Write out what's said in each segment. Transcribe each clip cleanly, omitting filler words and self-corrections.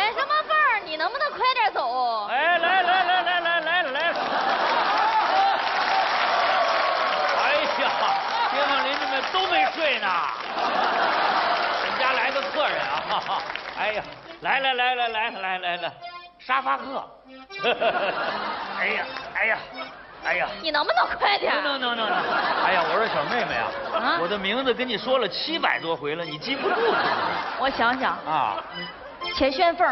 什么缝？你能不能快点走？ 哎，来！哎呀，街坊邻居们都没睡呢。我们家来个客人啊！哎呀，来，沙发客。哎呀！ 你能不能快点？ 能。哎呀，我说小妹妹啊，我的名字跟你说了700多回了，你记不住是吗？ 我想想啊， 钱旋风，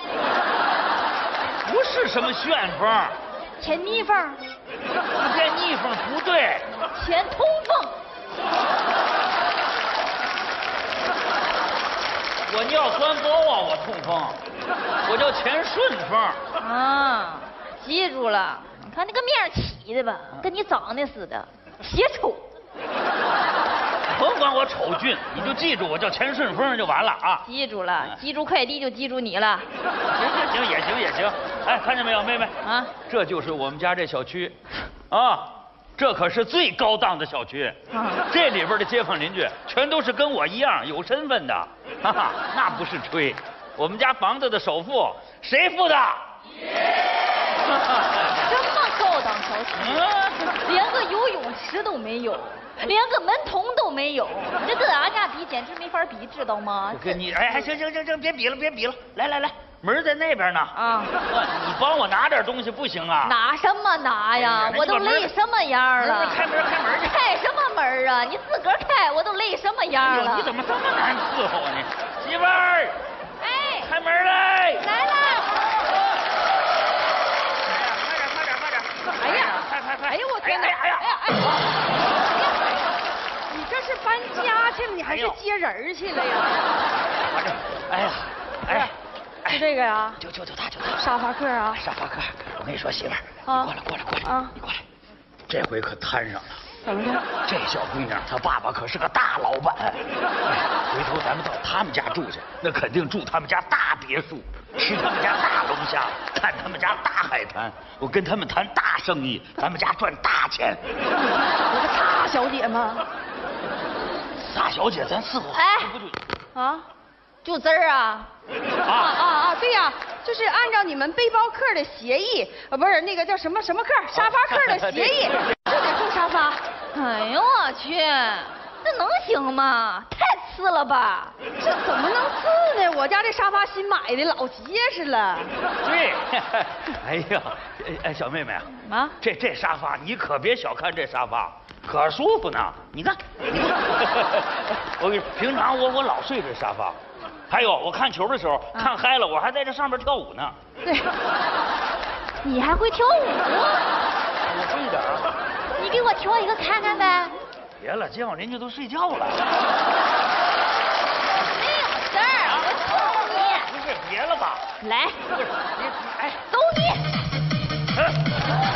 不是什么旋风， 钱蜜蜂， 这逆风不对， 钱通风。 我尿酸高啊，我痛风，我叫钱顺风。 啊，记住了。你看那个面起的吧，跟你长得似的，邪丑。 甭管我丑俊，你就记住我叫钱顺风就完了啊！ 记住了，记住快递就记住你了。 行，也行。哎，看见没有，妹妹啊，这就是我们家这小区，啊，这可是最高档的小区。这里边的街坊邻居全都是跟我一样有身份的，哈哈，那不是吹。我们家房子的首付谁付的？ 这么高档小区，连个游泳池都没有，连个门童都没有，这跟俺家比简直没法比，知道吗？ 我跟你，哎，行，别比了，来，门在那边呢。啊，你帮我拿点东西不行啊？ 拿什么拿呀？我都累什么样了？ 开门去。 开什么门啊？你自个儿开，我都累什么样了？ 你怎么这么难伺候啊你？媳妇儿， 哎， 开门来！ 来了。 哎呀，快！ 哎呦我天哪！哎呀！你这是搬家去了，你还是接人去了呀？ 就这个呀？ 就他。 沙发客啊？ 沙发客，我跟你说，媳妇儿，你过来啊！你过来，这回可摊上了。 怎么的？ 这小姑娘她爸爸可是个大老板，回头咱们到他们家住去，那肯定住他们家大别墅，吃他们家大龙虾，看他们家大海滩，我跟他们谈大生意，咱们家赚大钱。 有个大小姐吗？ 大小姐，咱伺候好不就？ 啊，就这儿啊？ 对呀，就是按照你们背包客的协议，不是那个叫什么客，沙发客的协议，就得住沙发。 哎呦我去，这能行吗？太次了吧？ 这怎么能次呢？我家这沙发新买的，老结实了。 对，哎呀，小妹妹啊，这沙发你可别小看这沙发，可舒服呢。你看，我平常我老睡这沙发，还有我看球的时候看嗨了，我还在这上面跳舞呢。 对，你还会跳舞？ 我会一点啊。 你给我跳一个看看呗。 别了，街坊邻居都睡觉了。 没有事儿，我求你。 不是，别了吧？ 来， 不是你，哎， 走你。上来！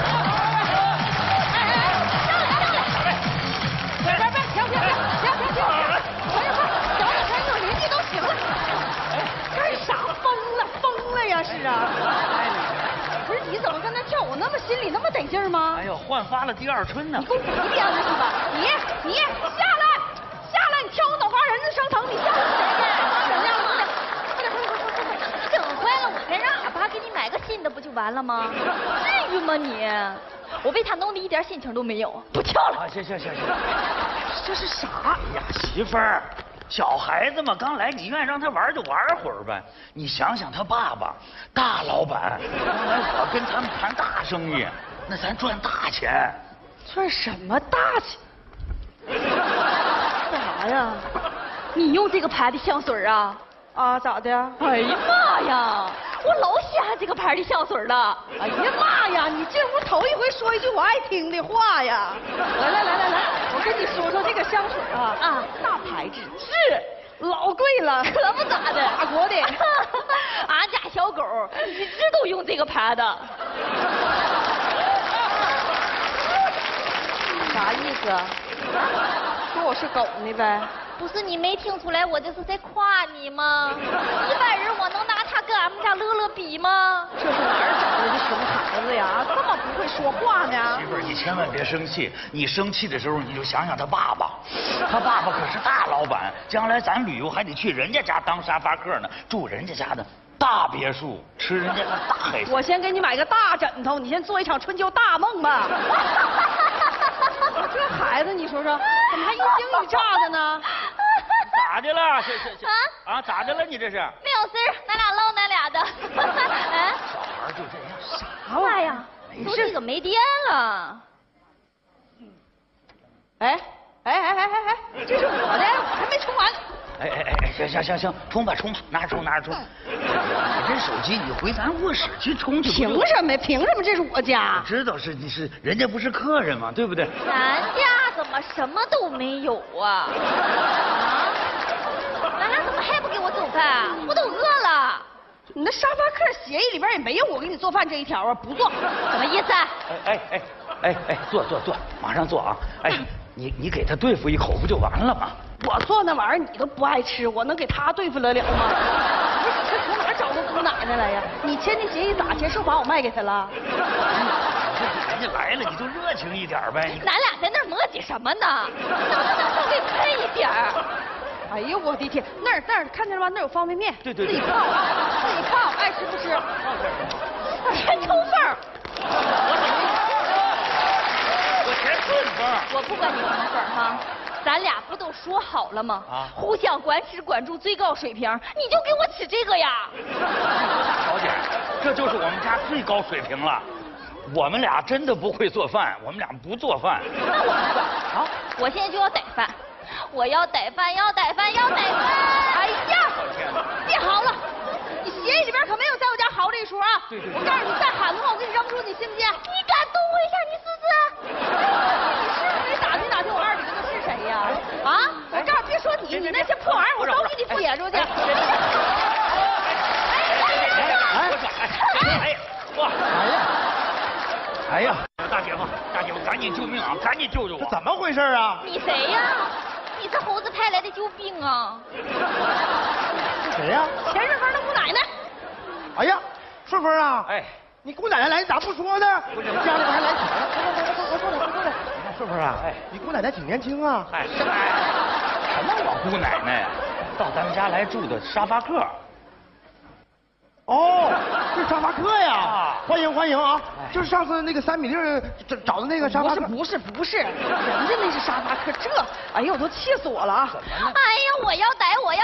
别，邻居都醒了。干啥？疯了呀？是啊。不是，你怎么跟他跳舞那么心里那么得劲儿吗？ 哎呦，焕发了第二春呢！ 你给我别编了是吧？你下来，你跳我脑瓜仁子生疼，你下来！ 整坏了，我再让俺爸给你买个新的不就完了吗？至于吗你？我被他弄得一点心情都没有，不跳了。 行， 这是啥？ 哎呀，媳妇儿。小孩子嘛，刚来，你愿意让他玩就玩会儿呗。你想想他爸爸，大老板，刚来我跟他们谈大生意，那咱赚大钱。 赚什么大钱？干啥呀？ 你用这个牌的香水啊？ 啊，咋的？ 哎呀妈呀！我老喜欢这个牌的香水了。 哎呀妈呀！你这屋头一回说一句我爱听的话呀！来，我跟你说说这个香水啊，大牌子是老贵了， 可不咋的， 法国的。 俺家小狗一直都用这个牌的。 啥意思？说我是狗呢呗？ 不是你没听出来我这是在夸你吗？一般人我能拿它跟俺们家乐乐比吗？ 这是哪儿找来的熊孩子呀？这么不会说话呢？ 媳妇儿，你千万别生气，你生气的时候你就想想他爸爸，他爸爸可是大老板，将来咱旅游还得去人家家当沙发客呢，住人家家的大别墅，吃人家那大海鲜。 我先给你买个大枕头，你先做一场春秋大梦吧。这孩子，你说说，怎么还一惊一乍的呢？ 咋的了？啊，咋的了？你这是？ 没有事儿，咱俩唠咱俩的。哎， 小孩就这样， 啥妈呀，手机怎么没电了？ 哎，这是我的，我还没充完。 行，充吧，拿着充。你这手机你回咱卧室去充去。 凭什么？凭什么？这是我家。 我知道你是人家不是客人嘛，对不对？ 咱家怎么什么都没有啊？咱俩怎么还不给我做饭？我都饿了。 你那沙发客协议里边也没有我给你做饭这一条啊，不做。 什么意思？ 坐，马上做啊！哎，你给他对付一口不就完了吗？ 我做那玩意儿你都不爱吃，我能给他对付得了吗？不是你这从哪儿找个姑奶奶来呀？你签的协议咋签？是把我卖给他了？ 人家来了，你就热情一点呗。 咱俩在那儿磨叽什么呢？能不能稍微快一点儿？ 哎呦我的天，那儿看见了吗？那儿有方便面， 对， 自己泡，爱吃不吃？ 全抽风儿。 我全顺风。 我不管你什么粉儿哈，咱俩不都说好了吗？互相管吃管住最高水平，你就给我吃这个呀！ 大小姐，这就是我们家最高水平了。我们俩真的不会做饭，我们俩不做饭。 那我不管啊！我现在就要逮饭，我要逮饭！哎呀，别嚎了！你协议里边可没有在我家嚎这一出啊！ 对。 我告诉你，再喊的话，我给你扔出去，信不信？你敢动我一下，你试试？你是不是没打听我二里子是谁呀？啊！我告诉你，别说你那些破玩意儿，我都给你撇出去！ 哎呀！大姐夫，赶紧救命啊！赶紧救救我！ 这怎么回事啊？ 你谁呀？你是猴子派来的救兵啊！ 是谁呀？ 钱顺风的姑奶奶。 哎呀，顺风啊！ 哎， 你姑奶奶来，你咋不说呢？ 不是家里边还来钱了，快坐来！顺风啊， 哎， 你姑奶奶挺年轻啊。 哎，什么我姑奶奶呀？到咱们家来住的沙发客。 哦，是沙发客呀！欢迎啊！就是上次那个3米粒找的那个沙发客。 不是，人家那是沙发客，哎呦，我都气死我了啊！ 哎呀，我要逮！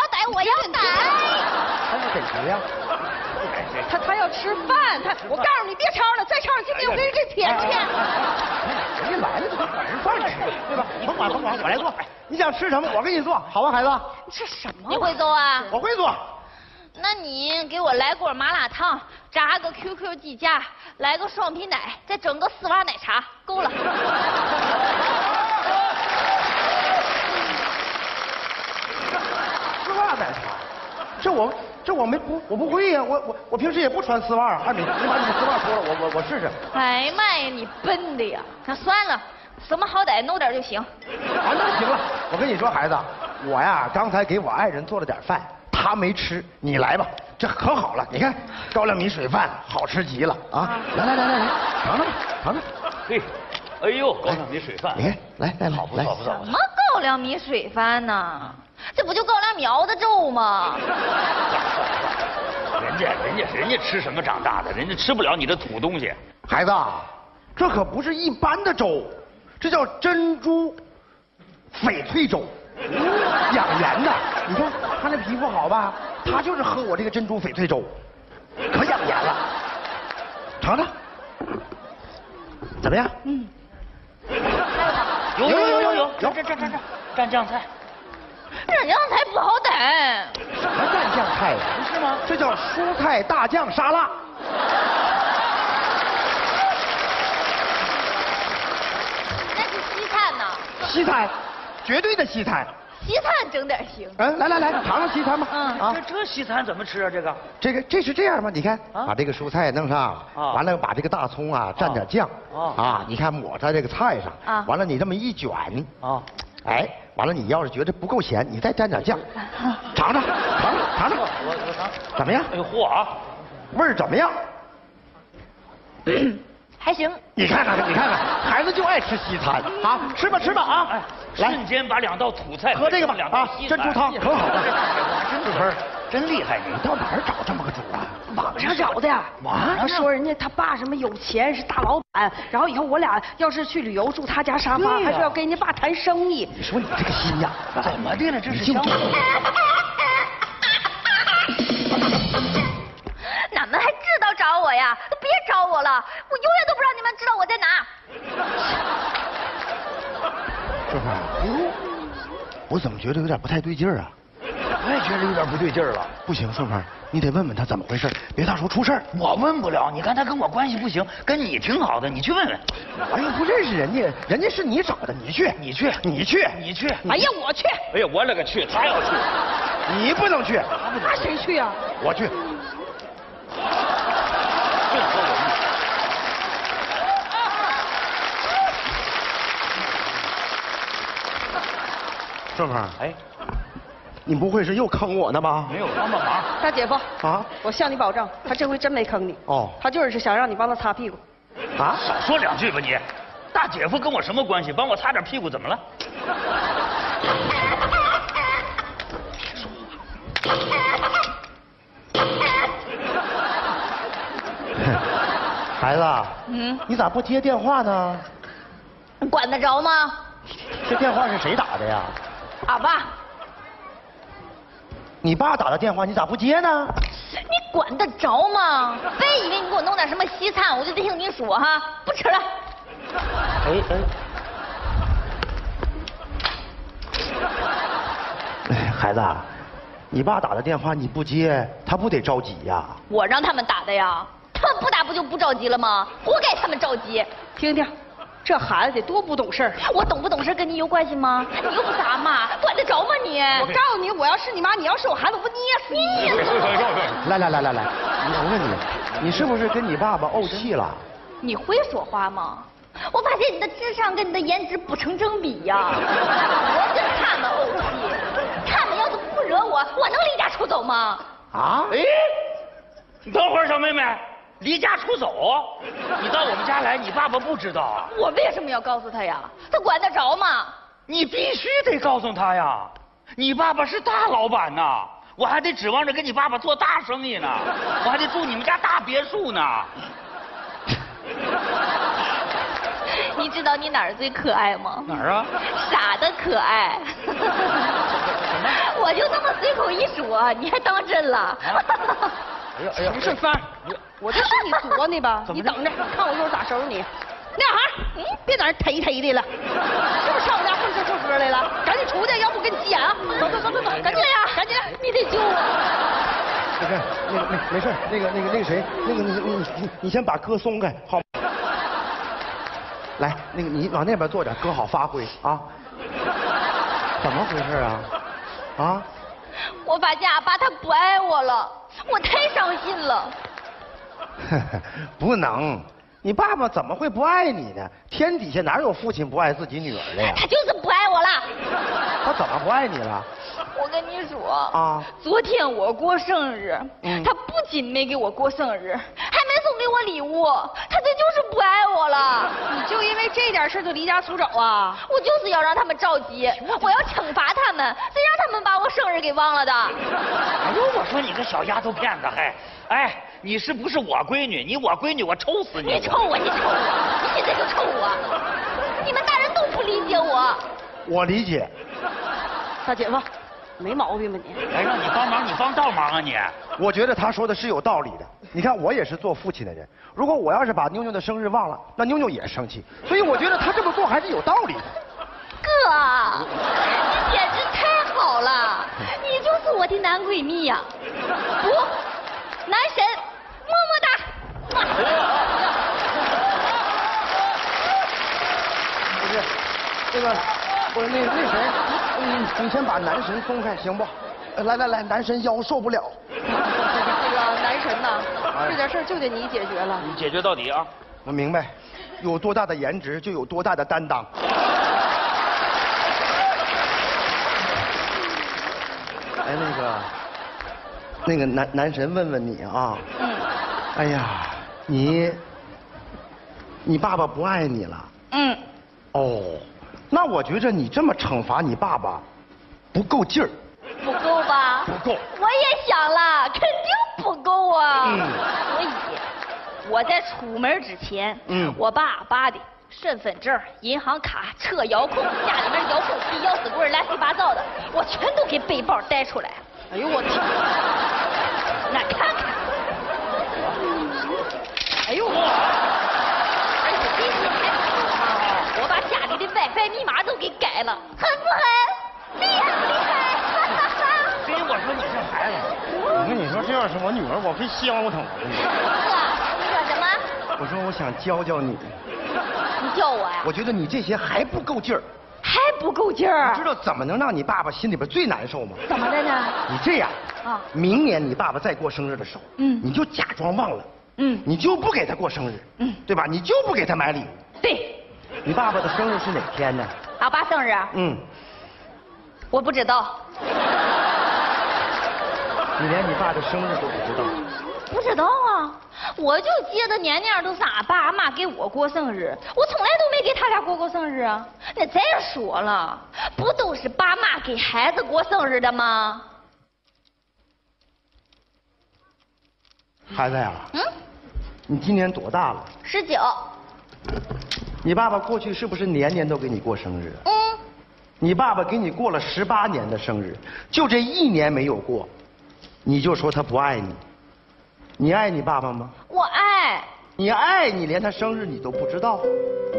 他要逮谁呀？ 他要吃饭，我告诉你别吵了，再吵你信不信我给你撇出去？ 人家来了就得管人饭吃，对吧？甭管，我来做。你想吃什么，我给你做，好吧，孩子？ 这什么？ 你会做啊？ 我会做。 那你给我来锅麻辣烫，炸个 QQ 鸡架，来个双皮奶，再整个丝袜奶茶，够了。 丝袜奶茶，这我不会呀，我平时也不穿丝袜啊。你把你的丝袜脱了，我试试。 哎呀妈呀，你笨的呀！那算了，什么好歹弄点就行。 啊，那行了，我跟你说，孩子，我呀刚才给我爱人做了点饭。他没吃，你来吧，这可好了。你看，高粱米水饭好吃极了啊！来，尝尝。 嘿，哎呦，高粱米水饭， 你看，来， 好不错。 什么高粱米水饭呢？这不就高粱米熬的粥吗？ 人家吃什么长大的？人家吃不了你这土东西。 孩子，这可不是一般的粥，这叫珍珠翡翠粥。养颜的，你看他那皮肤好吧？他就是喝我这个珍珠翡翠粥，可养颜了。尝尝，怎么样？ 有，这蘸酱菜。 蘸酱菜不好逮。 什么蘸酱菜呀？ 不是吗？ 这叫蔬菜大酱沙拉。 那是西餐呢？ 西餐。绝对的西餐， 西餐整点行。 来，尝尝西餐吧。 这西餐怎么吃啊？ 这是这样吗？你看，把这个蔬菜弄上，完了把这个大葱啊蘸点酱，你看抹在这个菜上，完了你这么一卷，哎，完了你要是觉得不够咸，你再蘸点酱，尝尝。 我尝， 怎么样？ 哎呦嚯啊， 味儿怎么样？ 还行。 你看看，孩子就爱吃西餐啊，吃吧啊！ 来，瞬间把2道土菜喝这个吧啊，珍珠汤可好了。顺风， 真厉害你！ 你到哪儿找这么个主啊？ 网上找的。 网上说人家他爸什么有钱是大老板，然后以后我俩要是去旅游住他家沙发，还说要跟人家爸谈生意。 你说你这个心眼怎么的了？这是相处。 哪们还知道找我呀？都别找我了，我永远都不让你们知道我在哪。 顺风，我怎么觉得有点不太对劲儿啊？ 我也觉得有点不对劲儿了。 不行，顺风，你得问问他怎么回事，别到时候出事儿。 我问不了，你看他跟我关系不行，跟你挺好的，你去问问。 我又不认识人家，人家是你找的，你去， 你去， 你去， 你去。 哎呀，我去。 哎呀，我勒个去，他要去， 你不能去， 那谁去呀？ 我去。 就说我顺风， 哎， 你不会是又坑我呢吧？ 没有帮帮忙。 大姐夫啊， 我向你保证，他这回真没坑你。 哦他就是想让你帮他擦屁股。 啊， 少说两句吧你。大姐夫跟我什么关系？帮我擦点屁股怎么了？ 孩子，你咋不接电话呢？ 管得着吗？ 这电话是谁打的呀？ 俺爸， 你爸打的电话，你咋不接呢？ 你管得着吗？别以为你给我弄点什么西餐，我就得听你说哈，不吃了。 哎，孩子，你爸打的电话你不接，他不得着急呀？ 我让他们打的呀，他们不打不就不着急了吗？活该他们着急。 听听，这孩子得多不懂事儿。 我懂不懂事跟你有关系吗？你又不是俺妈，管得着吗你？ 我告诉你，我要是你妈，你要是我孩子，我不捏死你！ 来，我问你，你是不是跟你爸爸怄气了？ 你会说话吗？我发现你的智商跟你的颜值不成正比呀！我跟他们怄气，他们要是不惹我，我能离家出走吗？ 啊？ 哎，你等会儿，小妹妹，离家出走？你到我们家来，你爸爸不知道啊？ 我为什么要告诉他呀？他管得着吗？ 你必须得告诉他呀！你爸爸是大老板呐，我还得指望着跟你爸爸做大生意呢，我还得住你们家大别墅呢。 你知道你哪儿最可爱吗？ 哪儿啊？ 傻的可爱。我就这么随口一说，你还当真了？ 哎呀， 顺风，我就说你作呢吧，你等着，看我一会儿咋收拾你。那孩儿，别在那忒的了，是不是上我家混吃混喝来了？赶紧出去，要不我跟你急眼啊！走，赶紧呀，赶紧， 你得救我。 没事，没事，那个谁，你先把哥松开，好。来，你往那边坐点，哥好发挥啊。怎么回事啊？啊？ 我发现俺爸他不爱我了，我太伤心了。 不能，你爸爸怎么会不爱你呢？天底下哪有父亲不爱自己女儿的呀？ 他就是不爱我了。 他怎么不爱你了？ 我跟你说啊， 昨天我过生日，他不仅没给我过生日，还没送给我礼物，他这就是不爱我了。 你就因为这点事就离家出走啊？ 我就是要让他们着急，我要惩罚他们，谁让他们把我生日给忘了的？ 哎呦，我说你个小丫头片子，哎，你是不是我闺女？你我闺女，我抽死你！ 你抽我，你现在就抽我！你们大人都不理解我。 我理解。 大姐夫，没毛病吧你？ 哎，让你帮忙，你帮倒忙啊你！ 我觉得他说的是有道理的。你看，我也是做父亲的人，如果我要是把妞妞的生日忘了，那妞妞也生气。所以我觉得他这么做还是有道理的。 哥，你简直太好了，你就是我的男闺蜜呀！不，男神，么么哒！ 不是，这个，我那谁，你先把男神松开行不？来，男神腰受不了。 这个男神呐，这点事儿就得你解决了。 你解决到底啊！ 我明白，有多大的颜值就有多大的担当。哎，那个男神问问你啊，哎呀，你爸爸不爱你了？哦，那我觉着你这么惩罚你爸爸，不够劲儿。 不够吧？ 不够。 我也想了，肯定不够啊。所以我在出门之前，我把的身份证、银行卡、车遥控、家里面遥控器、钥匙柜乱七八糟的，我全都给背包带出来。 哎呦我天！ 那看看。 哎呦我！ 而且这些还不够啊！我把家里的 WiFi 密码都给改了，狠不狠？厉害不厉害？ 所以我说你这孩子， 我跟你说，这要是我女儿，我非香我疼。 哥，你说什么？ 我说我想教教你。 你叫我呀？ 我觉得你这些还不够劲儿。 还不够劲儿。 你知道怎么能让你爸爸心里边最难受吗？ 怎么的呢？ 你这样啊， 明年你爸爸再过生日的时候，你就假装忘了，你就不给他过生日，对吧？你就不给他买礼物。 对。 你爸爸的生日是哪天呢？ 俺爸生日啊？我不知道。 你连你爸的生日都不知道？ 不知道啊，我就记得年年都是俺爸俺妈给我过生日，我从来都没给他俩过生日啊。那再说了，不都是爸妈给孩子过生日的吗？ 孩子呀，你今年多大了 ？19。 你爸爸过去是不是年年都给你过生日？你爸爸给你过了18年的生日，就这1年没有过，你就说他不爱你。你爱你爸爸吗？ 我爱。 你爱你连他生日你都不知道？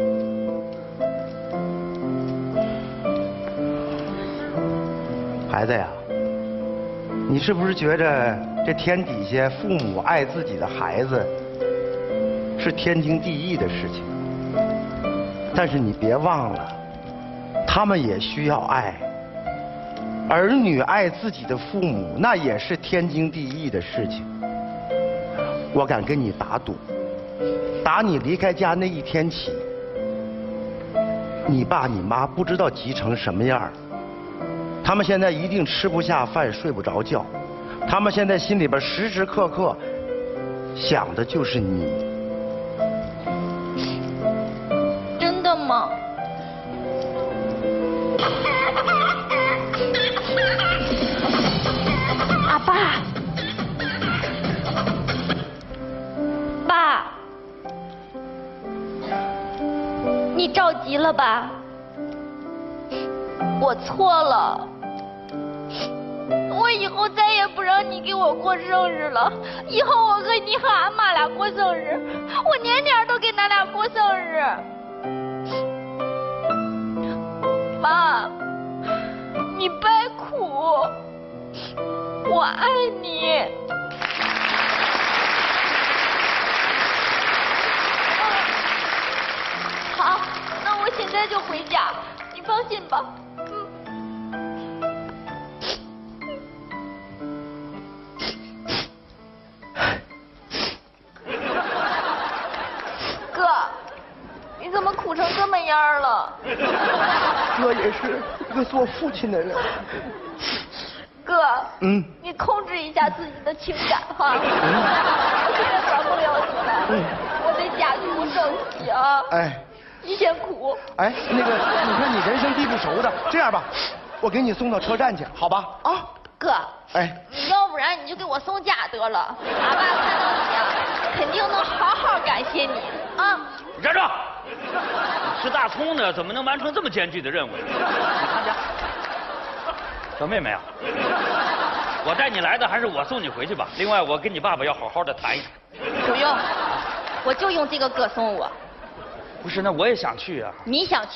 孩子呀，你是不是觉着这天底下父母爱自己的孩子是天经地义的事情？但是你别忘了，他们也需要爱。儿女爱自己的父母，那也是天经地义的事情。我敢跟你打赌，打你离开家那一天起，你爸你妈不知道急成什么样。他们现在一定吃不下饭，睡不着觉，他们现在心里边时时刻刻想的就是你。 真的吗？阿爸，爸，你着急了吧？我错了，我以后再也不让你给我过生日了。以后我和你和俺妈俩过生日，我年年都给咱俩过生日。妈，你别哭，我爱你。好，那我现在就回家，你放心吧。哥，你怎么哭成这么样了？ 哥也是一个做父亲的人。 哥，你控制一下自己的情感哈。我现在管不了你了，我得家去不生气啊。 哎， 你先哭。 哎，那个，你看你人生地不熟的，这样吧，我给你送到车站去，好吧？啊， 哥， 哎， 你要不然你就给我送家得了，俺爸看到你啊，肯定能好好感谢你啊。 你站住！吃大葱的怎么能完成这么艰巨的任务呢？你看家，小妹妹啊，我带你来的还是我送你回去吧。另外，我跟你爸爸要好好的谈一谈。 不用，我就用这个歌送我。 不是，那我也想去啊。 你想去？